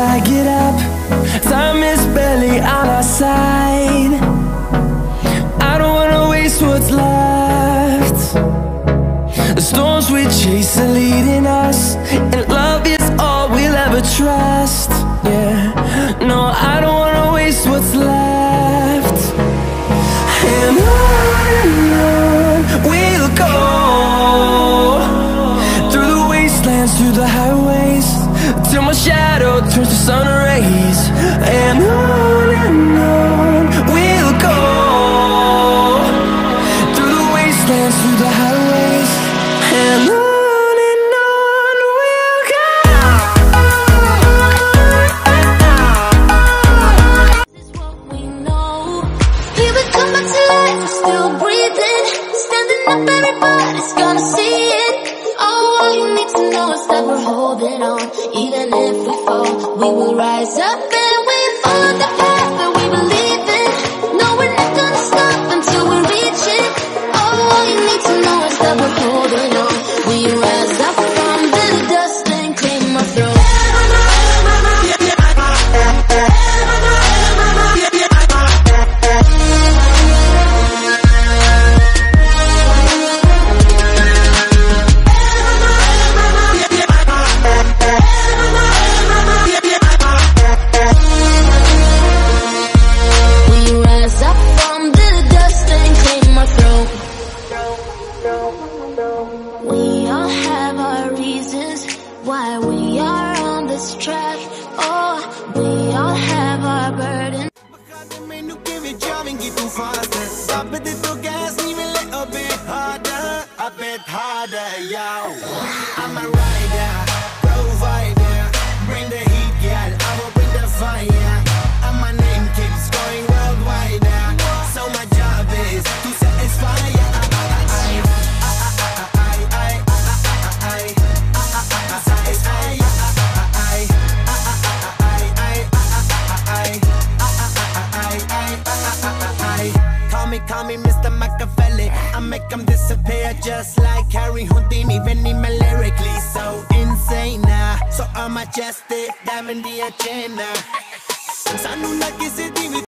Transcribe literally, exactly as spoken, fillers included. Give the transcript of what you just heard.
I get up. Time is barely on our side. I don't wanna waste what's left. The storms we chase are leading us, and love is all we'll ever trust. Yeah, no, I don't wanna waste what's left. And on and on we'll go, through the wastelands, through the highways, till my shadow turns to sun rays. And on and on we'll go, through the wastelands, through the highways, and on. Everybody's gonna see it. Oh, all you need to know is that we're holding on. Even if we fall, we will rise up and we follow the path that we believe in. No, we're not gonna stop until we reach it. Oh, all you need to know is that we're holding on. We rise up from the dust and claim our throne. We all have our reasons why we are on this track. Oh, we all have our burden. I'm a rider, provider, bring the heat, girl, I will bring the fire. And my name keeps going worldwide, so my job is to satisfy ya. Call me Mister Machiavelli. I make them disappear just like Harry Houdini. Veni me lyrically so insane, uh, so I'm majestic, diamond the agenda.